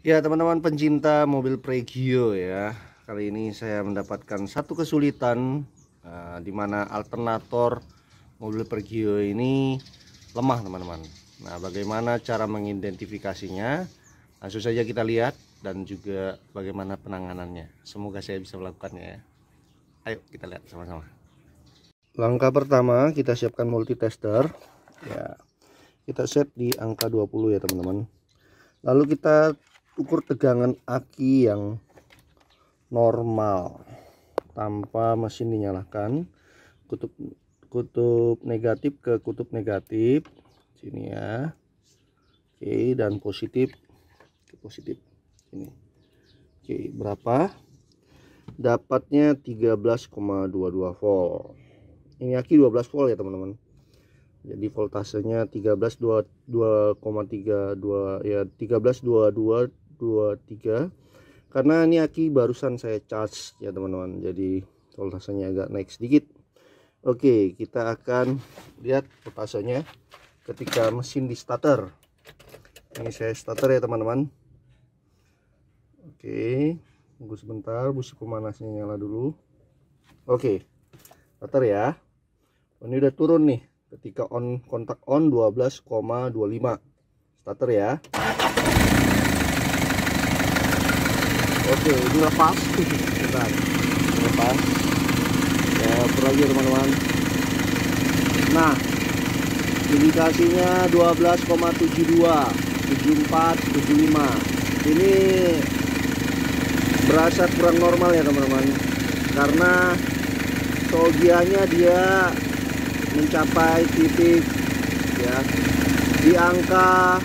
Ya teman-teman pencinta mobil Pregio ya, kali ini saya mendapatkan satu kesulitan di mana alternator mobil Pregio ini lemah teman-teman. Nah, bagaimana cara mengidentifikasinya? Langsung saja kita lihat dan juga bagaimana penanganannya. Semoga saya bisa melakukannya ya. Ayo kita lihat sama-sama. Langkah pertama, kita siapkan multitester ya. Kita set di angka 20 ya teman-teman. Lalu kita ukur tegangan aki yang normal tanpa mesin dinyalakan, kutub negatif ke kutub negatif sini ya. Oke, dan positif ke positif ini. Oke, berapa? Dapatnya 13,22 volt. Ini aki 12 volt ya teman-teman. Jadi voltasenya 13,22 ya, 13,2223 karena ini aki barusan saya charge ya teman-teman, jadi voltasenya agak naik sedikit. Oke, kita akan lihat voltasenya ketika mesin di starter. Ini saya starter ya teman-teman. Oke, tunggu sebentar, busi pemanasnya nyala dulu. Oke, starter ya. Ini udah turun nih. Ketika on, kontak on 12,25 starter ya. Oke, ini lepas. Bentar, lepas ya, lagi teman-teman. Nah, indikasinya 12,72 74 75. Ini berasa kurang normal ya teman-teman, karena solgianya dia mencapai titik ya di angka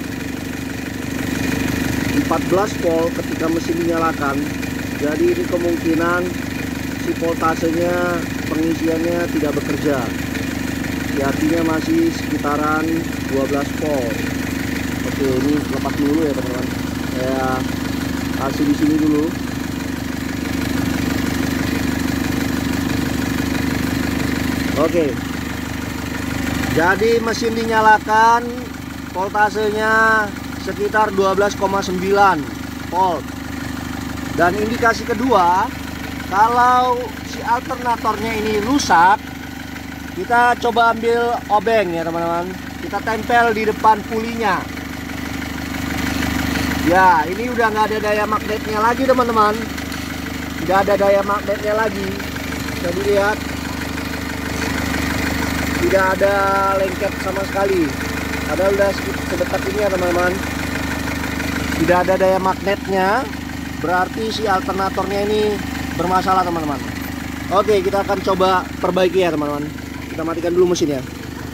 14 volt ketika mesin dinyalakan. Jadi ini kemungkinan si voltasenya, pengisiannya tidak bekerja. Artinya masih sekitaran 12 volt. Oke, ini lepas dulu ya teman-teman. Saya kasih di sini dulu. Oke. Jadi mesin dinyalakan, voltasenya sekitar 12,9 volt. Dan indikasi kedua, kalau si alternatornya ini rusak, kita coba ambil obeng ya teman-teman. Kita tempel di depan pulinya. Ya, ini udah nggak ada daya magnetnya lagi teman-teman. Tidak ada daya magnetnya lagi. Bisa dilihat. Tidak ada lengket sama sekali. Ada udah sedekat ini ya teman-teman. Tidak ada daya magnetnya, berarti si alternatornya ini bermasalah teman-teman. Oke, kita akan coba perbaiki ya teman-teman. Kita matikan dulu mesinnya.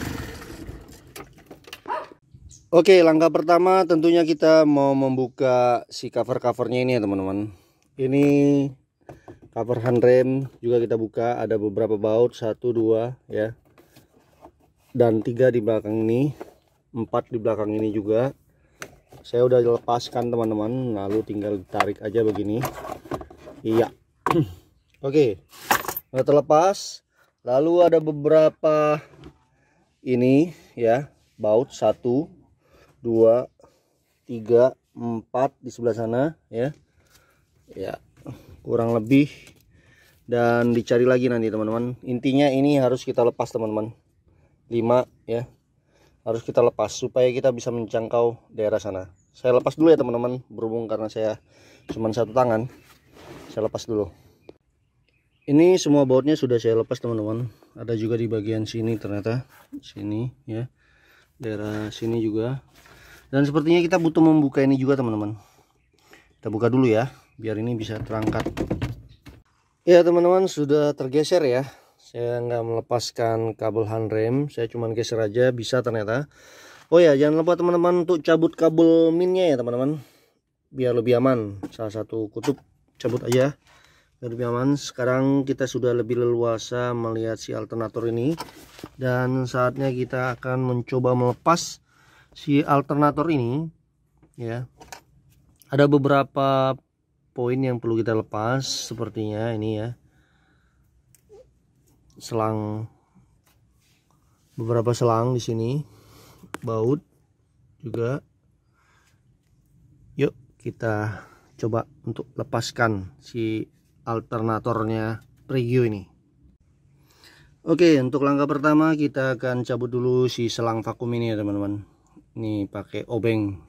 Oke, langkah pertama tentunya kita mau membuka si cover-covernya ini ya teman-teman. Ini cover handrem juga kita buka. Ada beberapa baut, 1, 2 ya, dan 3 di belakang ini, 4 di belakang ini juga. Saya udah lepaskan teman-teman, lalu tinggal tarik aja begini. Iya. Oke, udah terlepas. Lalu ada beberapa ini ya, baut 1, 2, 3, 4 di sebelah sana ya. Ya, kurang lebih. Dan dicari lagi nanti teman-teman. Intinya ini harus kita lepas teman-teman. 5 ya, harus kita lepas supaya kita bisa menjangkau daerah sana. Saya lepas dulu ya teman-teman, berhubung karena saya cuma satu tangan, saya lepas dulu. Ini semua bautnya sudah saya lepas teman-teman. Ada juga di bagian sini, ternyata sini ya, daerah sini juga. Dan sepertinya kita butuh membuka ini juga teman-teman. Kita buka dulu ya, biar ini bisa terangkat. Ya teman-teman, sudah tergeser ya. Saya nggak melepaskan kabel handrem, saya cuma geser aja, bisa ternyata. Oh ya, jangan lupa teman-teman untuk cabut kabel minnya ya teman-teman, biar lebih aman. Salah satu kutub cabut aja biar lebih aman. Sekarang kita sudah lebih leluasa melihat si alternator ini, dan saatnya kita akan mencoba melepas si alternator ini ya. Ada beberapa poin yang perlu kita lepas, sepertinya ini ya, selang, beberapa selang di sini, baut juga. Yuk kita coba untuk lepaskan si alternatornya Pregio ini. Oke, untuk langkah pertama kita akan cabut dulu si selang vakum ini ya teman-teman. Ini pakai obeng,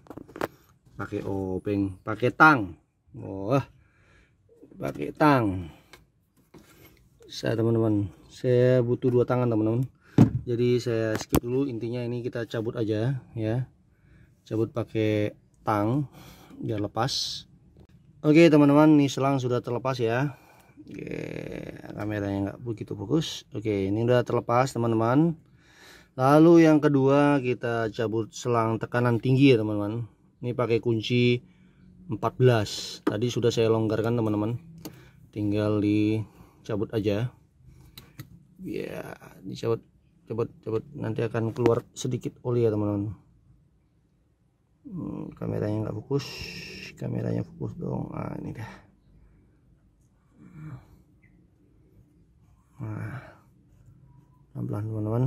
pakai tang. Wah, pakai tang. Saya teman-teman, saya butuh 2 tangan teman-teman. Jadi saya skip dulu, intinya ini kita cabut aja ya. Cabut pakai tang biar lepas. Oke teman-teman, ini selang sudah terlepas ya. Oke, kameranya nggak begitu fokus. Oke, ini udah terlepas teman-teman. Lalu yang kedua kita cabut selang tekanan tinggi ya teman-teman. Ini pakai kunci 14. Tadi sudah saya longgarkan teman-teman. Tinggal dicabut aja. Ya, dicabut, cabut. Nanti akan keluar sedikit oli ya teman-teman. Kameranya nggak fokus. Kameranya fokus dong. Nah, ini dah. Nah, pelan-pelan teman-teman.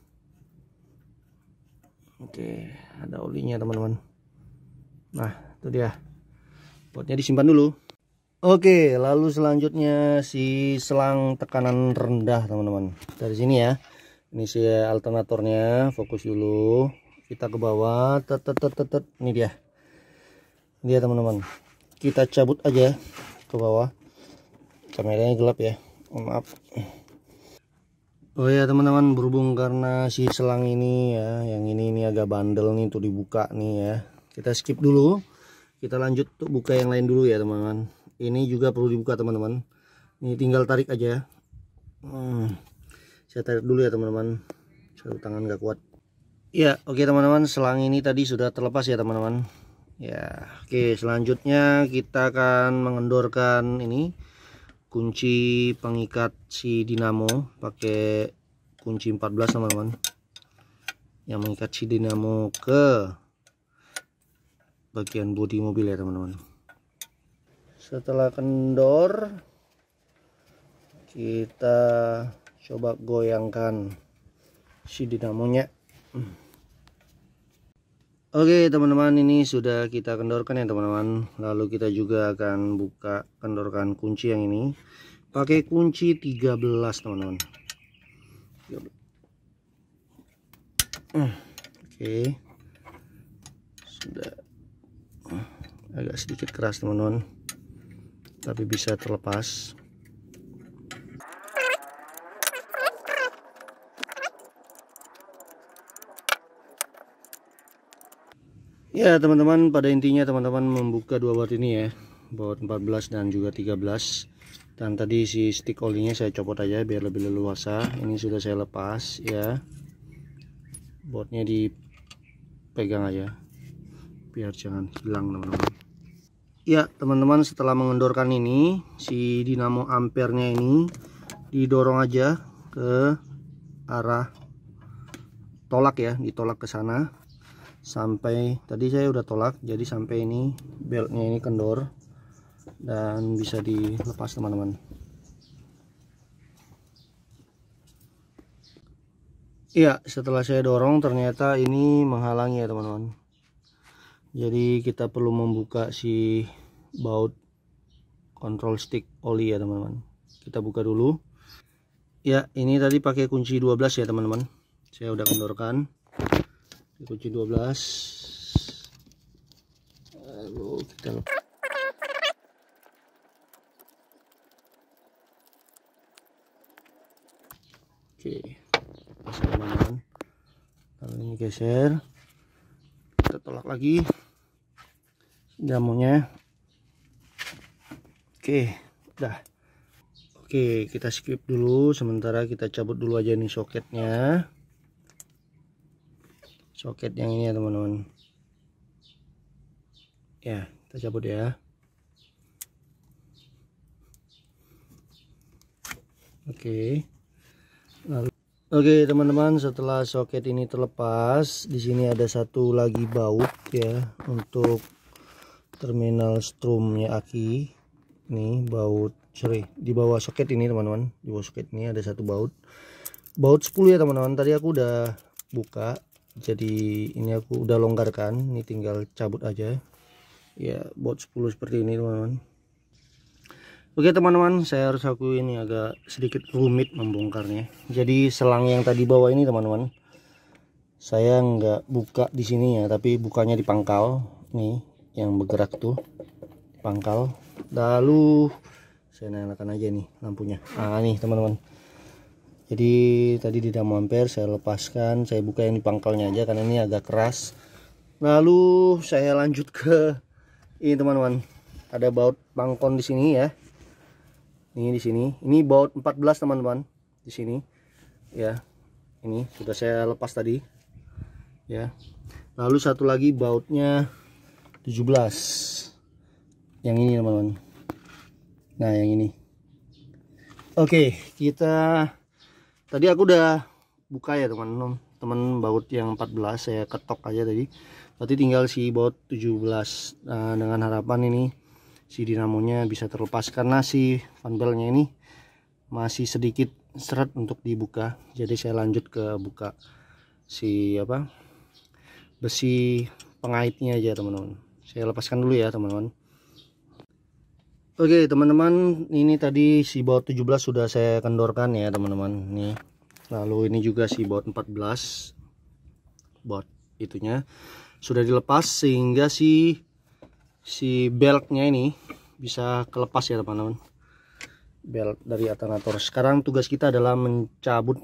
Oke, ada olinya teman-teman. Nah, itu dia. Potnya disimpan dulu. Oke, lalu selanjutnya si selang tekanan rendah teman-teman. Dari sini ya. Ini si alternatornya, fokus dulu. Kita ke bawah, ini dia. Dia teman-teman, kita cabut aja ke bawah. Kameranya gelap ya, maaf. Oh ya teman-teman, berhubung karena si selang ini ya, yang ini agak bandel nih untuk dibuka nih ya, kita skip dulu. Kita lanjut untuk buka yang lain dulu ya teman-teman. Ini juga perlu dibuka teman-teman. Ini tinggal tarik aja. Saya tarik dulu ya teman-teman, satu tangan gak kuat ya. Oke teman-teman, selang ini tadi sudah terlepas ya teman-teman ya. Oke, selanjutnya kita akan mengendorkan ini kunci pengikat si dinamo pakai kunci 14 teman-teman, yang mengikat si dinamo ke bagian bodi mobil ya teman-teman. Setelah kendor, kita coba goyangkan si dinamonya. Oke teman-teman, ini sudah kita kendorkan ya teman-teman. Lalu kita juga akan kendorkan kunci yang ini pakai kunci 13 teman-teman. Oke, sudah agak sedikit keras teman-teman, tapi bisa terlepas. Ya teman-teman, pada intinya teman-teman membuka 2 baut ini ya, baut 14 dan juga 13. Dan tadi si stick olinya saya copot aja biar lebih leluasa. Ini sudah saya lepas ya, bautnya dipegang aja biar jangan hilang teman-teman. Ya teman-teman, setelah mengendorkan ini, si dinamo ampernya ini didorong aja ke arah tolak ya, ditolak ke sana sampai, tadi saya udah tolak, jadi sampai ini beltnya ini kendor dan bisa dilepas teman-teman. Iya, setelah saya dorong ternyata ini menghalangi ya teman-teman. Jadi kita perlu membuka si baut control stick oli ya teman-teman. Kita buka dulu. Ya, ini tadi pakai kunci 12 ya teman-teman. Saya udah kendorkan. Kunci 12. Lalu kita lepas. Oke, teman-teman. Lalu ini geser, kita tolak lagi dinamonya. Oke, udah. Oke, kita skip dulu sementara, kita cabut dulu aja nih soketnya. Soket yang ini ya teman-teman ya, kita cabut ya. Oke, lalu oke teman-teman, setelah soket ini terlepas, di sini ada satu lagi baut ya untuk terminal strumnya aki. Ini baut, sorry, di bawah soket ini teman-teman, di bawah soket ini ada satu baut 10 ya teman-teman. Tadi aku udah buka, jadi ini aku udah longgarkan, ini tinggal cabut aja Ya, baut 10 seperti ini teman-teman. Oke teman-teman, saya harus akui ini agak sedikit rumit membongkarnya. Jadi selang yang tadi bawah ini teman-teman, saya nggak buka di sini ya, tapi bukanya di pangkal nih yang bergerak tuh, pangkal. Lalu saya nyalakan aja nih lampunya. Nah nih teman-teman, jadi tadi di dam ampere saya lepaskan, saya buka yang di pangkalnya aja karena ini agak keras. Lalu saya lanjut ke ini teman-teman, ada baut pangkon di sini ya. Ini di sini, ini baut 14 teman-teman di sini ya. Ini sudah saya lepas tadi ya. Lalu satu lagi bautnya 17, yang ini teman-teman. Nah yang ini. Oke, kita tadi aku udah buka ya teman-teman, baut yang 14 saya ketok aja tadi. Berarti tinggal si baut 17. Nah, dengan harapan ini si dinamonya bisa terlepas karena si fan belnya ini masih sedikit seret untuk dibuka. Jadi saya lanjut ke buka si besi pengaitnya aja teman-teman. Saya lepaskan dulu ya teman-teman. Oke teman-teman, ini tadi si baut 17 sudah saya kendorkan ya teman-teman nih. Lalu ini juga si baut 14, baut itunya sudah dilepas sehingga si beltnya ini bisa kelepas ya teman-teman, belt dari alternator. Sekarang tugas kita adalah mencabut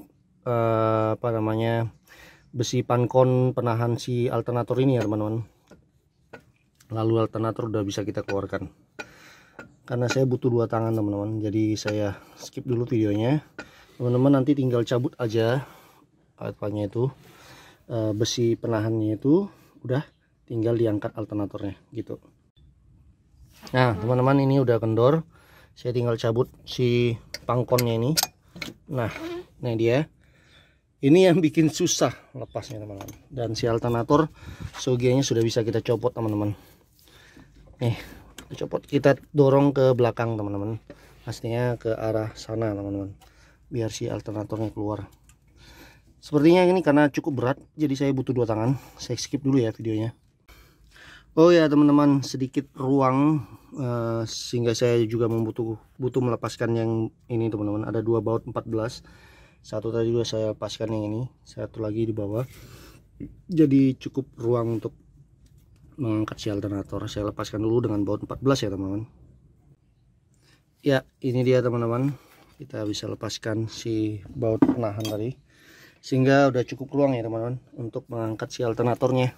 besi pankon penahan si alternator ini ya teman-teman. Lalu alternator udah bisa kita keluarkan. Karena saya butuh 2 tangan teman-teman, jadi saya skip dulu videonya. Teman-teman nanti tinggal cabut aja apanya itu, besi penahannya itu, udah tinggal diangkat alternatornya gitu. Nah teman-teman, ini udah kendor, saya tinggal cabut si pangkonnya ini. Nah ini dia, ini yang bikin susah lepasnya teman-teman. Dan si alternator sogianya sudah bisa kita copot teman-teman. Nih kita copot, kita dorong ke belakang teman-teman, pastinya ke arah sana teman-teman, biar si alternatornya keluar. Sepertinya ini karena cukup berat, jadi saya butuh 2 tangan. Saya skip dulu ya videonya. Oh ya teman-teman, sedikit ruang sehingga saya juga butuh melepaskan yang ini teman-teman. Ada 2 baut 14, satu tadi juga saya lepaskan yang ini, satu lagi di bawah. Jadi cukup ruang untuk mengangkat si alternator. Saya lepaskan dulu dengan baut 14 ya teman-teman. Ya ini dia teman-teman, kita bisa lepaskan si baut penahan tadi, sehingga udah cukup ruang ya teman-teman untuk mengangkat si alternatornya.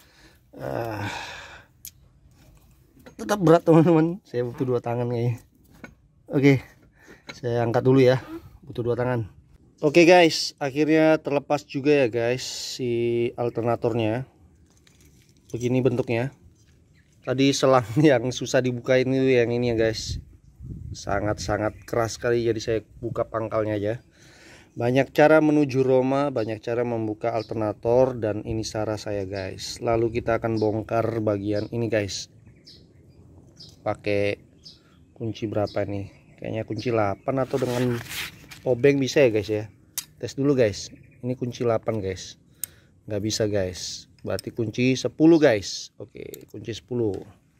Tetap berat teman-teman, saya butuh 2 tangan kayaknya. Oke, saya angkat dulu ya, butuh 2 tangan. Oke guys, akhirnya terlepas juga ya guys si alternatornya. Begini bentuknya. Tadi selang yang susah dibukain itu yang ini ya guys, sangat-sangat keras sekali, jadi saya buka pangkalnya aja. Banyak cara menuju Roma, banyak cara membuka alternator, dan ini cara saya guys. Lalu kita akan bongkar bagian ini guys, pakai kunci berapa nih, kayaknya kunci 8 atau dengan obeng bisa ya guys ya. Tes dulu guys, ini kunci 8 guys, nggak bisa guys, berarti kunci 10 guys. Oke, kunci 10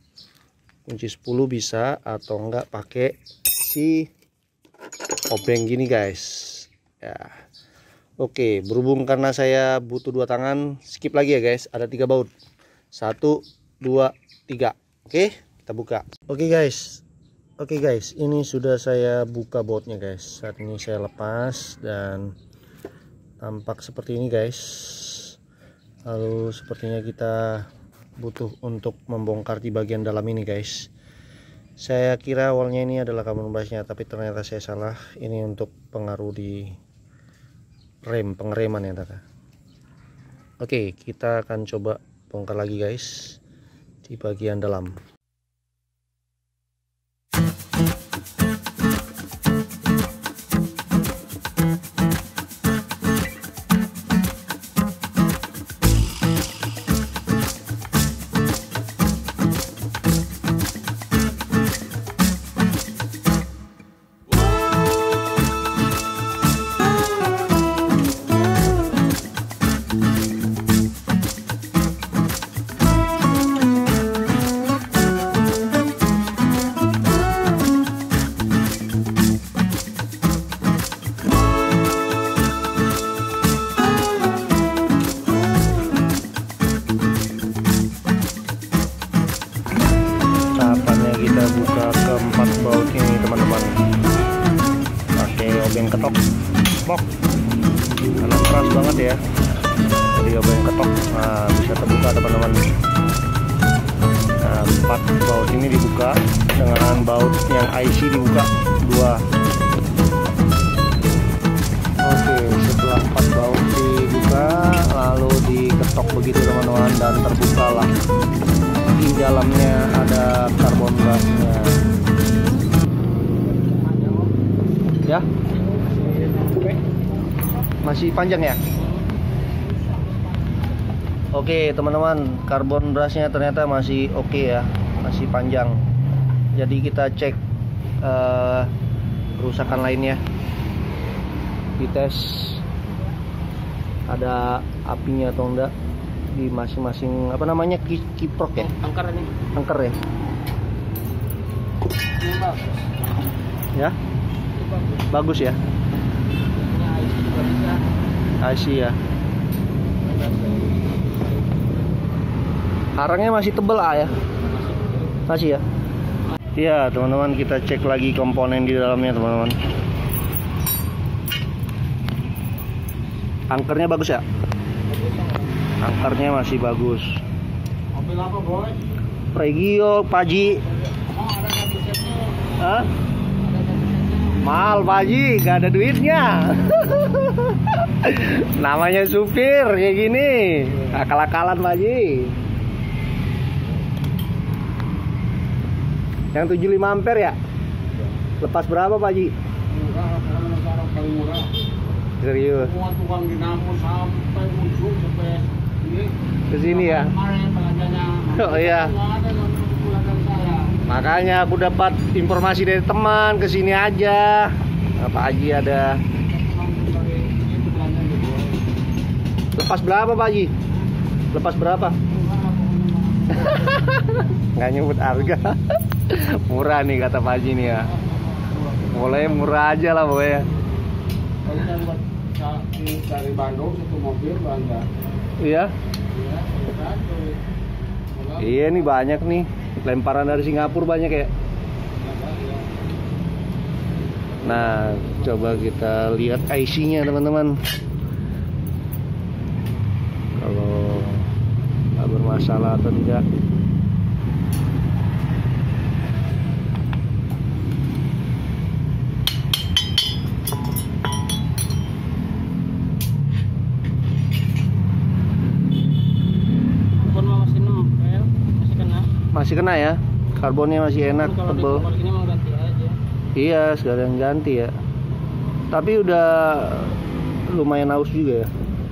bisa, atau enggak pakai si obeng gini guys ya. Oke, berhubung karena saya butuh 2 tangan, skip lagi ya guys. Ada 3 baut, 1 2 3. Oke, kita buka. Oke guys, ini sudah saya buka bautnya guys. Saat ini saya lepas dan tampak seperti ini guys. Lalu sepertinya kita butuh untuk membongkar di bagian dalam ini guys. Saya kira awalnya ini adalah karbon basnya, tapi ternyata saya salah. Ini untuk pengaruh di pengereman ya tata. Oke, kita akan coba bongkar lagi guys di bagian dalam. kita buka keempat baut ini teman-teman, pakai obeng ketok pok karena keras banget ya, jadi obeng ketok. Nah, bisa terbuka teman-teman. Nah, 4 baut ini dibuka dengan baut yang IC dibuka 2. Oke, setelah 4 baut dibuka lalu diketok begitu teman-teman, dan terbukalah di dalamnya ada karbon gasnya ya. Masih panjang ya. Oke teman-teman, karbon brusnya ternyata masih oke ya, masih panjang. Jadi kita cek kerusakan lainnya, dites ada apinya atau enggak di masing-masing apa namanya kiprok ya, angker ini, angker ya. Ya bagus ya, IC ya. Harangnya masih tebel ya, masih ya. Iya teman-teman, kita cek lagi komponen di dalamnya teman-teman. Angkernya bagus ya, angkernya masih bagus. Mobil apa boy? Pregio Paji. Hah? Mahal Paji, gak ada duitnya. Namanya supir kayak gini, akal-akalan Paji. Yang 75 ampere ya? Lepas berapa Paji? Murah. Serius? Semua tukang dinamo sampai ujung sampai ini. Ke sini ya? Oh iya. Makanya aku dapat informasi dari teman, ke sini aja. Pak Haji ada. Lepas berapa Pak Haji? Lepas berapa? Nggak nyebut harga. Murah nih kata Pak Haji nih ya. Mulai murah aja lah pokoknya. Dari Bandung satu mobil Belanda. Iya. Iya nih banyak nih. Lemparan dari Singapura banyak ya. Nah, coba kita lihat IC-nya teman-teman. Kalau nggak bermasalah atau tidak. Masih kena ya, karbonnya masih enak, tebel. Iya, sekalian ganti ya. Tapi udah lumayan aus juga ya.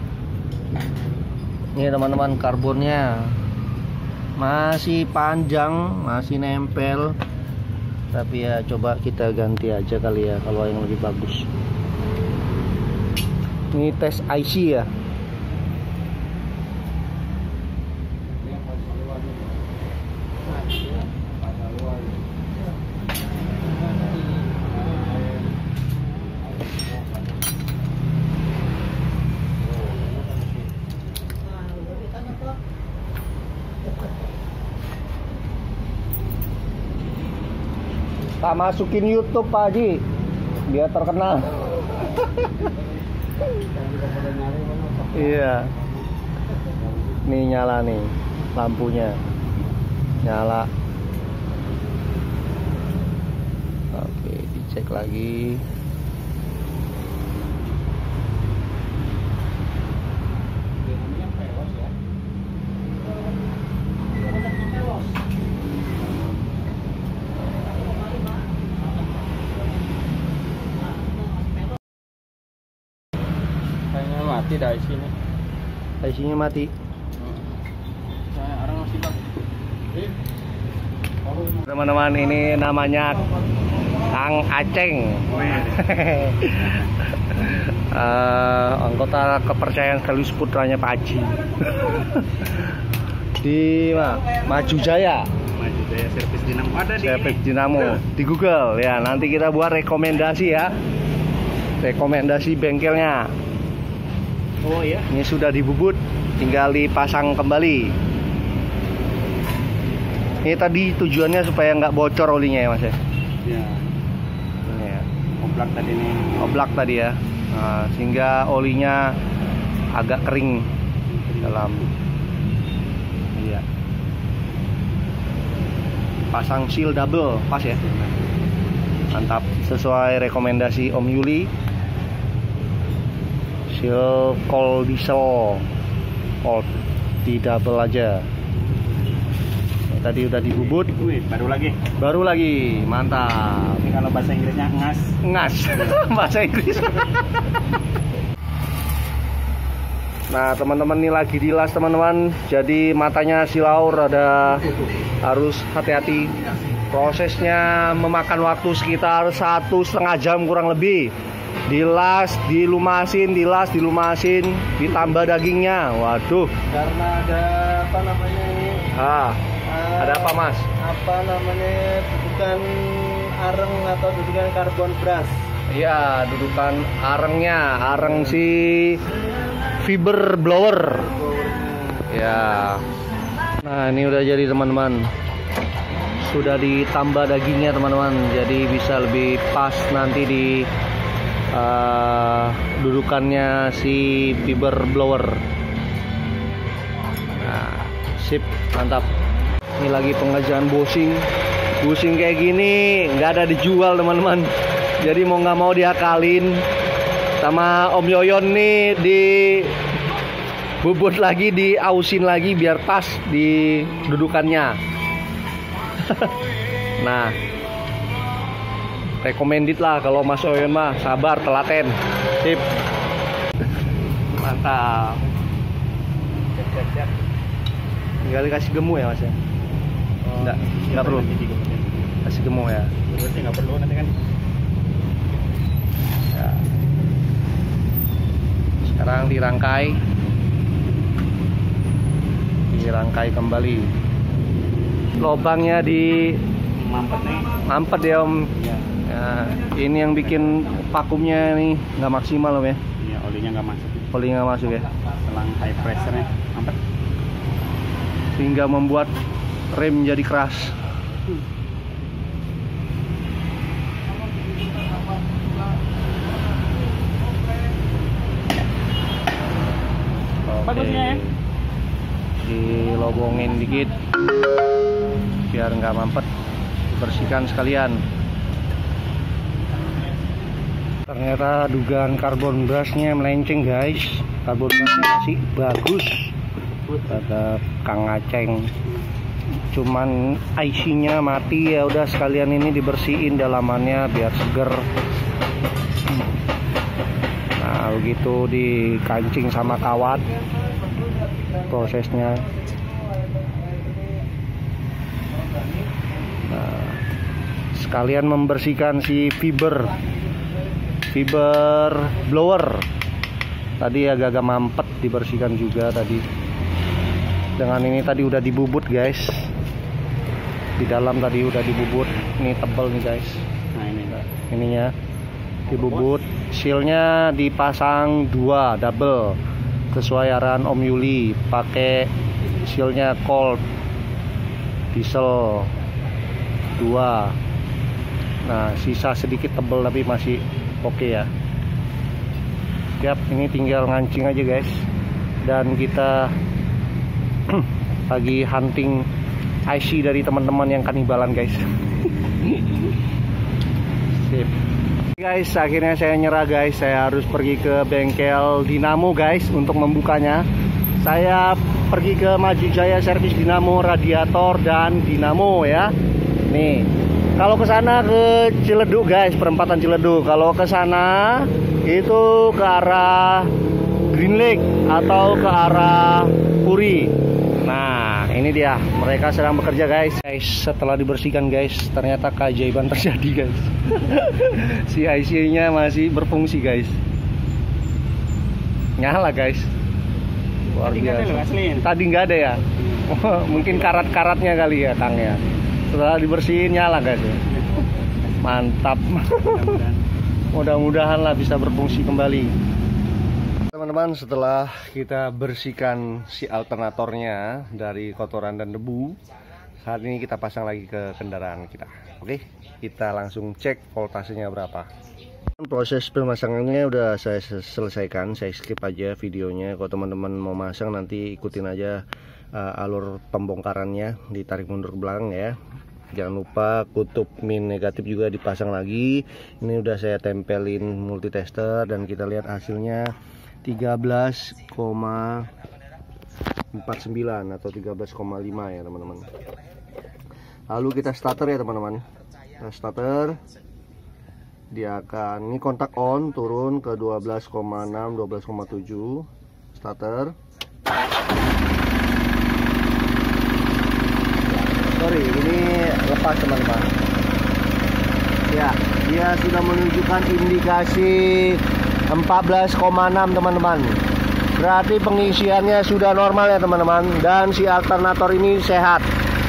Ini teman-teman, karbonnya masih panjang, masih nempel. Tapi ya coba kita ganti aja kali ya, kalau yang lebih bagus. Ini tes IC ya. Tak masukin YouTube Pak Haji, biar terkenal. Iya. Nih nyala nih, lampunya nyala. Oke, dicek lagi. Mati dah isinya. IC-nya mati. Orang masih bagus. Teman-teman, ini namanya Kang Aceng. Anggota kepercayaan sekaligus putranya Pak Haji. Di Maju Jaya. Maju Jaya Servis Dinamo ada di Servis Dinamo di Google ya. Nanti kita buat rekomendasi ya. Rekomendasi bengkelnya. Oh iya. Ini sudah dibubut, tinggal dipasang kembali. Ini tadi tujuannya supaya nggak bocor olinya ya mas ya? Iya. Ini ya. Oblak tadi nih. Oblak tadi ya. Nah, sehingga olinya agak kering dalam. Iya. Pasang seal double pas ya. Mantap, sesuai rekomendasi Om Yuli. Seal cold diesel, cold di double aja. Ini tadi udah dibubut. Wih, baru lagi. Mantap. Ini kalau bahasa Inggrisnya ngas. Ngas. Bahasa Inggris. Nah teman-teman, ini lagi dilas teman-teman. Jadi matanya si Laur harus hati-hati. Prosesnya memakan waktu sekitar 1,5 jam kurang lebih. Dilas, dilumasin, dilas, dilumasin, ditambah dagingnya. Waduh. Karena ada apa namanya ini? Ada apa mas? Apa namanya? Dudukan areng atau dudukan karbon brush. Iya, dudukan arengnya, areng si fiber blower. Ya. Nah ini udah jadi teman-teman. Sudah ditambah dagingnya teman-teman. Jadi bisa lebih pas nanti di dudukannya si fiber blower. Nah, sip, mantap. Ini lagi pengerjaan bushing. Bushing kayak gini nggak ada dijual teman-teman. Jadi mau nggak mau diakalin sama Om Yoyon nih, di bubut lagi, diausin lagi biar pas di dudukannya. Nah, recommended lah kalau Mas Yoyon mah, sabar, telaten. Sip. Mantap. Tinggal dikasih gemu ya Mas ya? Enggak perlu. Kasih gemu ya. Berarti nggak perlu nanti kan. Ya. Sekarang dirangkai kembali. Lobangnya di mampet ya Om. Iya. Ya, ini yang bikin vakumnya nih nggak maksimal Om ya. Iya, olinya nggak masuk. Oli nggak masuk ya. Selang high pressure-nya mampet. Sehingga membuat rem jadi keras. Bagusnya ya. Dilobongin dikit biar nggak mampet, bersihkan sekalian. Ternyata dugaan karbon brushnya melenceng guys. Karbon brushnya masih bagus kata Kang Aceng, cuman IC-nya mati. Ya udah sekalian ini dibersihin dalamannya biar seger. Nah begitu dikancing sama kawat prosesnya. Nah, sekalian membersihkan si fiber blower tadi agak-agak mampet, dibersihkan juga tadi. Dengan ini tadi udah dibubut guys, di dalam tadi udah dibubut. Ini tebel nih guys. Nah ini ininya dibubut, sealnya dipasang 2 double sesuai arahan Om Yuli, pakai sealnya cold diesel 2. Nah sisa sedikit tebel tapi masih oke ya. Siap, ini tinggal ngancing aja guys. Dan kita lagi hunting IC dari teman-teman yang kanibalan guys. Sip guys, akhirnya saya nyerah guys. Saya harus pergi ke bengkel Dinamo guys untuk membukanya. Saya pergi ke Maju Jaya servis Dinamo, radiator dan dinamo ya. Nih, kalau ke sana ke Ciledug guys, perempatan Ciledug. Kalau ke sana itu ke arah Green Lake atau ke arah Puri. Nah, ini dia, mereka sedang bekerja guys. Setelah dibersihkan guys, ternyata keajaiban terjadi guys. Si IC-nya masih berfungsi guys. Nyala guys. Luar biasa. Tadi nggak ada ya. Mungkin karat-karatnya kali ya Kang ya. Setelah dibersihin nyala guys. Mantap. Mudah-mudahan lah bisa berfungsi kembali. Teman-teman, setelah kita bersihkan si alternatornya dari kotoran dan debu, Saat ini kita pasang lagi ke kendaraan kita. Oke, kita langsung cek voltasenya berapa. Proses pemasangannya udah saya selesaikan, saya skip aja videonya. Kalau teman-teman mau masang nanti ikutin aja alur pembongkarannya, ditarik mundur ke belakang ya. Jangan lupa kutub min negatif juga dipasang lagi. Ini udah saya tempelin multitester dan kita lihat hasilnya 13,49 atau 13,5 ya teman-teman. Lalu kita starter ya teman-teman. Kita starter. Dia akan, ini kontak on, turun ke 12,6, 12,7 starter. Sorry, ini lepas teman-teman. Ya, dia sudah menunjukkan indikasi 14,6 teman-teman. Berarti pengisiannya sudah normal ya teman-teman. Dan si alternator ini sehat.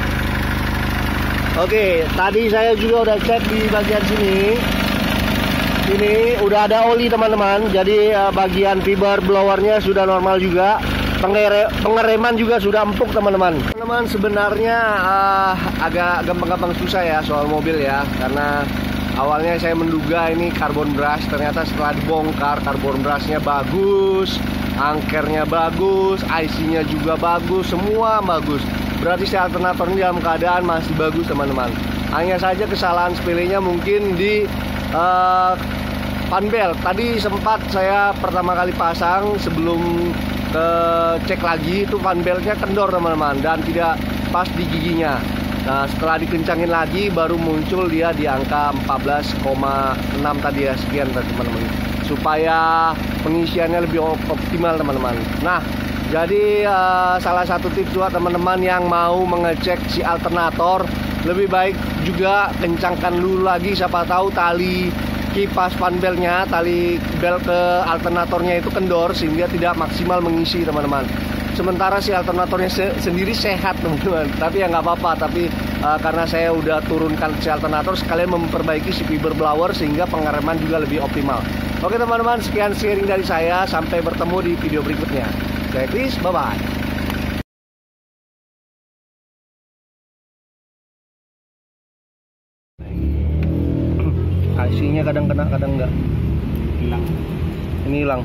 Oke, tadi saya juga udah cek di bagian sini. Ini udah ada oli teman-teman, jadi bagian fiber blowernya sudah normal juga. Pengereman juga sudah empuk teman-teman. Teman-teman sebenarnya agak gampang-gampang susah ya soal mobil ya, karena awalnya saya menduga ini karbon brush. Ternyata setelah dibongkar, karbon brushnya bagus, angkernya bagus, IC-nya juga bagus, semua bagus. Berarti si alternator ini dalam keadaan masih bagus teman-teman. Hanya saja kesalahan sepelenya mungkin di panbel. Tadi sempat saya pertama kali pasang, sebelum cek lagi itu panbelnya kendor teman-teman dan tidak pas di giginya. Nah setelah dikencangin lagi baru muncul dia di angka 14,6 tadi ya, sekian teman-teman, supaya pengisiannya lebih optimal teman-teman. Nah jadi salah satu tips juga teman-teman yang mau mengecek si alternator, lebih baik juga kencangkan dulu lagi, siapa tahu tali kipas panbelnya, tali bel ke alternatornya itu kendor sehingga tidak maksimal mengisi teman-teman. Sementara si alternatornya sendiri sehat teman-teman, tapi ya nggak apa-apa. Tapi karena saya udah turunkan si alternator, sekalian memperbaiki si fiber blower sehingga pengereman juga lebih optimal. Oke teman-teman, sekian sharing dari saya, sampai bertemu di video berikutnya. Saya Chris, bye-bye. IC-nya kadang kena, kadang enggak. Hilang. Ini hilang.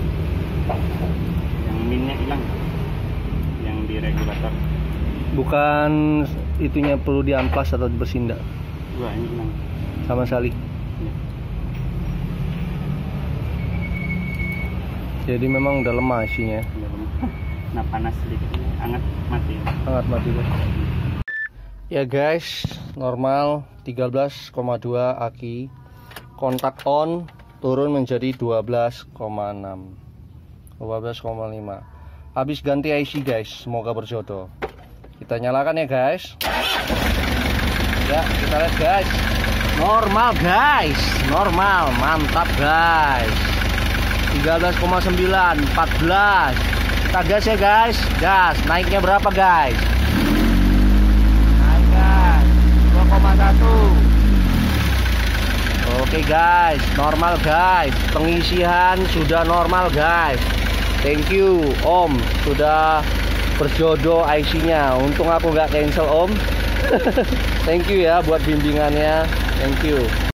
Yang minnya hilang. Yang di regulator. Bukan itunya perlu diamplas atau dibersihin enggak? Wah, ini hilang. Sama sekali. Ya. Jadi memang udah lemah IC-nya. Nah panas sedikit, hangat mati. Hangat mati. Ya guys, normal 13,2 aki. Kontak on turun menjadi 12,6, 12,5. Habis ganti IC guys, semoga berjodoh. Kita nyalakan ya guys. Ya kita lihat guys, normal guys, normal, mantap guys. 13,9, 14. Kita gas ya guys, gas. Naiknya berapa guys? Naik guys, 2,1. Oke guys, normal guys. Pengisian sudah normal guys. Thank you Om, sudah berjodoh IC-nya. Untung aku nggak cancel Om. Thank you ya buat bimbingannya. Thank you.